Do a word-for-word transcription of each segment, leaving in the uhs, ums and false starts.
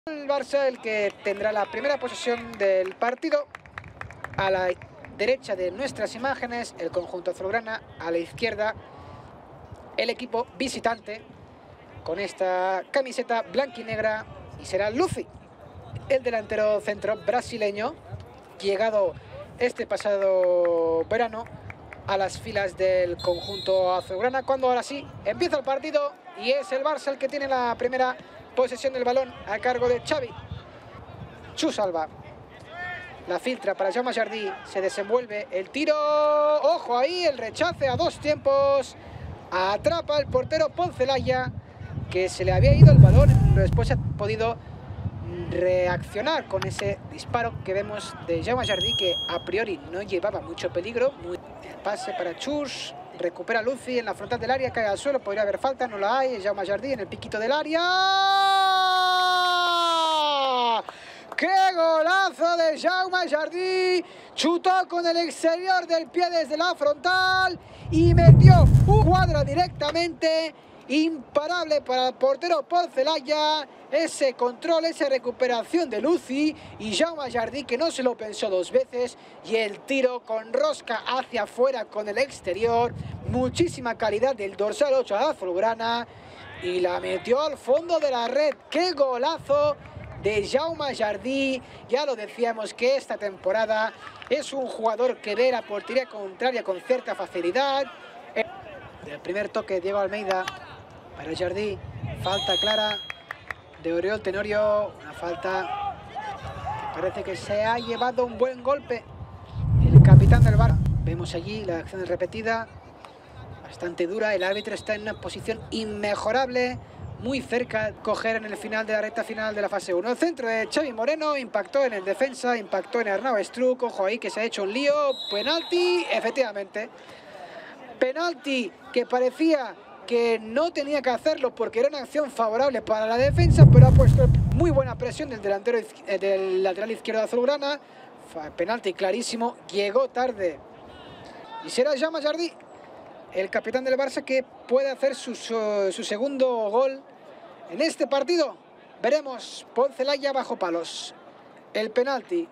El Barça el que tendrá la primera posesión del partido. A la derecha de nuestras imágenes el conjunto azulgrana, a la izquierda el equipo visitante con esta camiseta blanquinegra, y será Lucy, el delantero centro brasileño, llegado este pasado verano a las filas del conjunto azulgrana, cuando ahora sí empieza el partido y es el Barça el que tiene la primera posesión del balón a cargo de Xavi. Chus Alba la filtra para Jaume Jardí, se desenvuelve el tiro, ojo ahí, el rechace a dos tiempos, atrapa el portero Poncelaya, que se le había ido el balón, después ha podido reaccionar con ese disparo que vemos de Jaume Jardí, que a priori no llevaba mucho peligro. Muy... el pase para Chus, recupera Lucy en la frontal del área, cae al suelo, podría haber falta, no la hay, Jaume Jardí en el piquito del área. ¡Qué golazo de Jaume Jardí! Chutó con el exterior del pie desde la frontal y metió un cuadro directamente. Imparable para el portero Poncelaya. Ese control, esa recuperación de Lucy y Jaume Jardí, que no se lo pensó dos veces. Y el tiro con rosca hacia afuera con el exterior. Muchísima calidad del dorsal ocho de azulgrana. Y la metió al fondo de la red. ¡Qué golazo de Jaume Jardí! Ya lo decíamos que esta temporada es un jugador que ve la portería contraria con cierta facilidad. El primer toque, Diego Almeida para Jardí, falta clara de Oriol Tenorio, una falta que parece que se ha llevado un buen golpe el capitán del Barça. Vemos allí la acción repetida, bastante dura, el árbitro está en una posición inmejorable, muy cerca de coger en el final de la recta final de la fase uno. El centro de Xavi Moreno, impactó en el defensa, impactó en Arnau Estruc, ojo ahí que se ha hecho un lío, penalti, efectivamente. Penalti que parecía que no tenía que hacerlo porque era una acción favorable para la defensa, pero ha puesto muy buena presión del delantero del lateral izquierdo azulgrana. Penalti clarísimo, llegó tarde y será Jaume Jardí, el capitán del Barça, que puede hacer su, su, su segundo gol en este partido. Veremos, Poncelaya bajo palos, el penalti,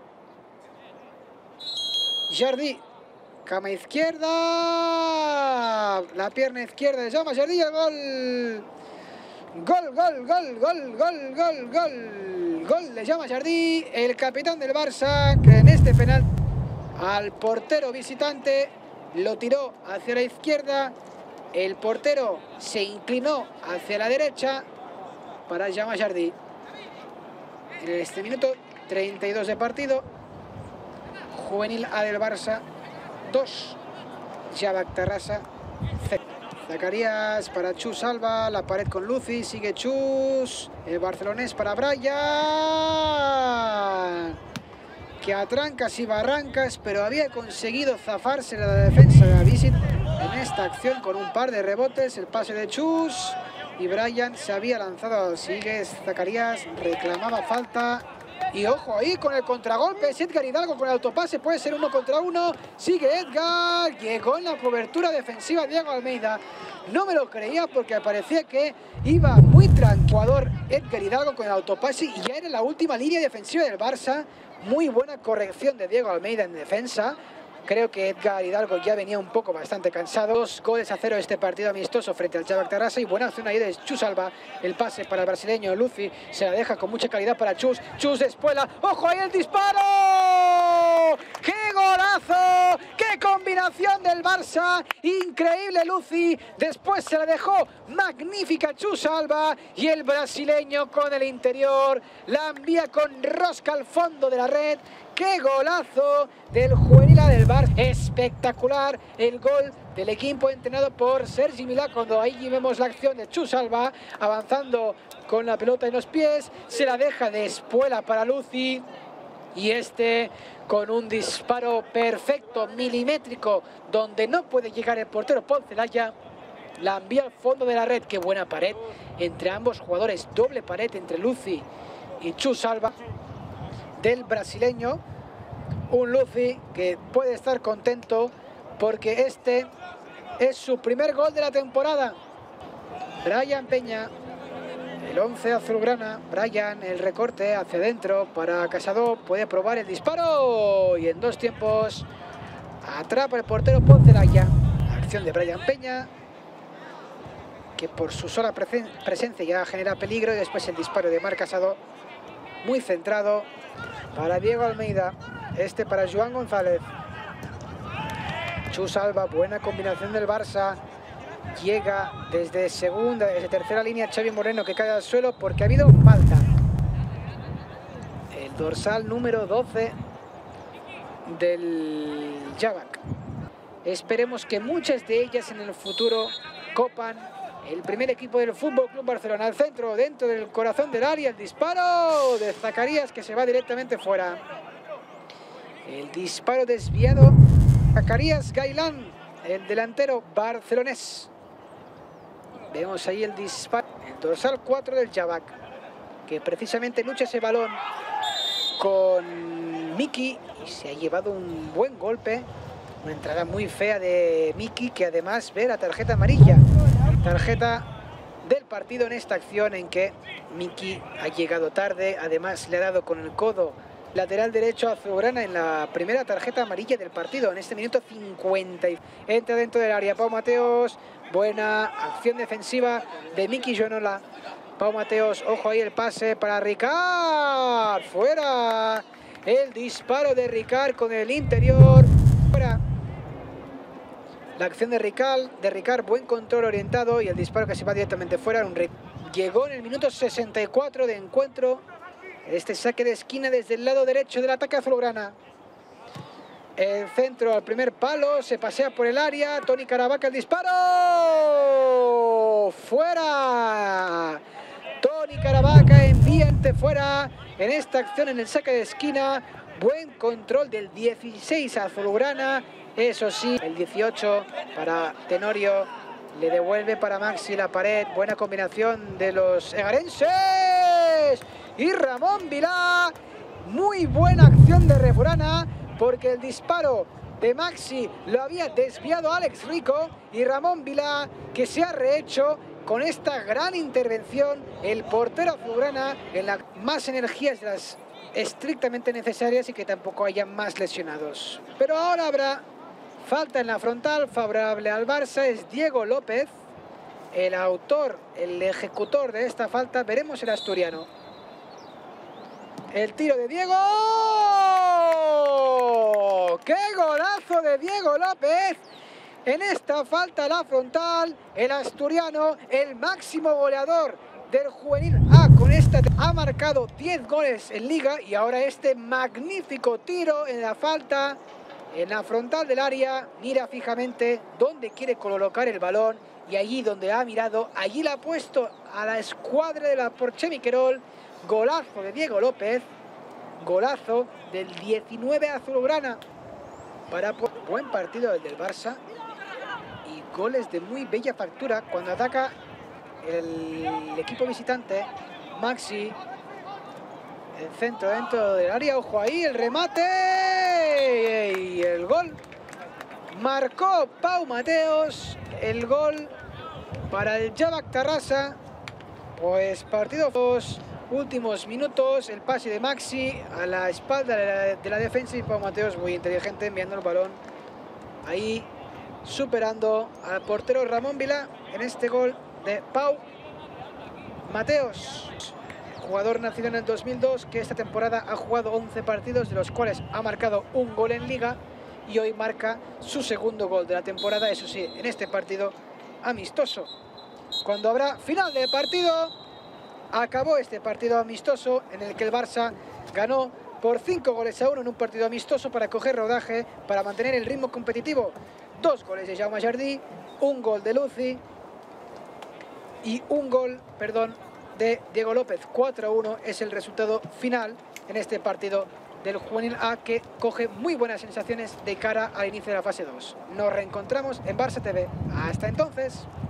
Jardí, cama izquierda, la pierna izquierda de Jaume Jardí, el gol, gol, gol, gol, gol, gol, gol, gol, gol de Jaume Jardí, el capitán del Barça, que en este penal al portero visitante lo tiró hacia la izquierda, el portero se inclinó hacia la derecha para Jaume Jardí. En este minuto treinta y dos de partido, juvenil A del Barça dos, Javac Terrassa cero. Zacarías para Chus Alba, la pared con Lucy, sigue Chus, el barcelonés para Brian, que a trancas y barrancas, pero había conseguido zafarse de la defensa de la Visit en esta acción con un par de rebotes. El pase de Chus y Brian se había lanzado, sigue Zacarías, reclamaba falta. Y ojo ahí con el contragolpe, es Edgar Hidalgo con el autopase, puede ser uno contra uno, sigue Edgar, llegó en la cobertura defensiva Diego Almeida, no me lo creía porque parecía que iba muy tranquador Edgar Hidalgo con el autopase y ya era la última línea defensiva del Barça. Muy buena corrección de Diego Almeida en defensa. Creo que Edgar Hidalgo ya venía un poco bastante cansado. Dos goles a cero este partido amistoso frente al Javac Terrassa, y buena acción ahí de Chus Alba. El pase para el brasileño Lucy, se la deja con mucha calidad para Chus. Chus de espuela, ¡ojo ahí el disparo! ¡Qué golazo! ¡Qué combinación del Barça! Increíble Lucy, después se la dejó magnífica Chus Alba y el brasileño con el interior la envía con rosca al fondo de la red. ¡Qué golazo del juvenil A del Barça! Espectacular el gol del equipo entrenado por Sergi Milà, cuando ahí vemos la acción de Chus Alba avanzando con la pelota en los pies, se la deja de espuela para Lucy y este con un disparo perfecto, milimétrico, donde no puede llegar el portero Poncelaya, la envía al fondo de la red. ¡Qué buena pared entre ambos jugadores! Doble pared entre Lucy y Chus Alba del brasileño, un Lucy que puede estar contento porque este es su primer gol de la temporada. Brian Peña, El once azulgrana, Bryan, el recorte hacia adentro para Casado, puede probar el disparo y en dos tiempos atrapa el portero Poncelaya. Acción de Bryan Peña, que por su sola presen presencia ya genera peligro, y después el disparo de Marc Casado, muy centrado para Diego Almeida, este para Joan González. Chus Alba, buena combinación del Barça. Llega desde segunda, desde tercera línea Xavi Moreno, que cae al suelo porque ha habido falta. El dorsal número doce del Jabak. Esperemos que muchas de ellas en el futuro copan el primer equipo del Fútbol Club Barcelona. Al centro, dentro del corazón del área, el disparo de Zacarías, que se va directamente fuera. El disparo desviado. Zacarías Gailán, el delantero barcelonés. Vemos ahí el disparo, el dorsal cuatro del Jabak, que precisamente lucha ese balón con Miki y se ha llevado un buen golpe. Una entrada muy fea de Miki, que además ve la tarjeta amarilla. Tarjeta del partido en esta acción en que Miki ha llegado tarde. Además le ha dado con el codo lateral derecho a azulgrana en la primera tarjeta amarilla del partido. En este minuto cincuenta. Entra dentro del área Pau Mateos. Buena acción defensiva de Miki Jonola. Pau Mateos, ojo ahí el pase para Ricard. Fuera. El disparo de Ricard con el interior. Fuera. La acción de Ricard, de Ricard, buen control orientado, y el disparo que se va directamente fuera. Un Llegó en el minuto sesenta y cuatro de encuentro. Este saque de esquina desde el lado derecho del ataque azulgrana. El centro al primer palo, se pasea por el área. Toni Caravaca, el disparo. ¡Fuera! Toni Caravaca enviante fuera en esta acción en el saque de esquina. Buen control del dieciséis azulgrana. Eso sí, el dieciocho para Tenorio. Le devuelve para Maxi la pared. Buena combinación de los egarenses. Y Ramón Vilá. Muy buena acción de Refurana, porque el disparo de Maxi lo había desviado Alex Rico, y Ramón Vilá, que se ha rehecho con esta gran intervención. El portero azulgrana en las más energías de las estrictamente necesarias y que tampoco haya más lesionados. Pero ahora habrá falta en la frontal favorable al Barça. Es Diego López el autor, el ejecutor de esta falta. Veremos el asturiano. El tiro de Diego. ¡Qué golazo de Diego López! En esta falta a la frontal, el asturiano, el máximo goleador del juvenil A, con esta ha marcado diez goles en liga, y ahora este magnífico tiro en la falta, en la frontal del área. Mira fijamente dónde quiere colocar el balón, y allí donde ha mirado, allí la ha puesto a la escuadra de la Porche Miquerol. Golazo de Diego López, golazo del diecinueve azulgrana. Para buen partido el del Barça, y goles de muy bella factura cuando ataca el equipo visitante. Maxi, el centro dentro del área, ojo ahí, el remate y el gol. Marcó Pau Mateos el gol para el Jabak Tarrasa. Pues partido dos. Últimos minutos, el pase de Maxi a la espalda de la, de la defensa, y Pau Mateos, muy inteligente, enviando el balón ahí, superando al portero Ramón Vilá en este gol de Pau Mateos, jugador nacido en el dos mil dos, que esta temporada ha jugado once partidos, de los cuales ha marcado un gol en liga, y hoy marca su segundo gol de la temporada, eso sí, en este partido amistoso. Cuando habrá final de partido, acabó este partido amistoso en el que el Barça ganó por cinco goles a uno en un partido amistoso para coger rodaje, para mantener el ritmo competitivo. Dos goles de Jaume Jardí, un gol de Luci y un gol, perdón, de Diego López. cuatro a uno es el resultado final en este partido del Juvenil A, que coge muy buenas sensaciones de cara al inicio de la fase dos. Nos reencontramos en Barça T V. Hasta entonces.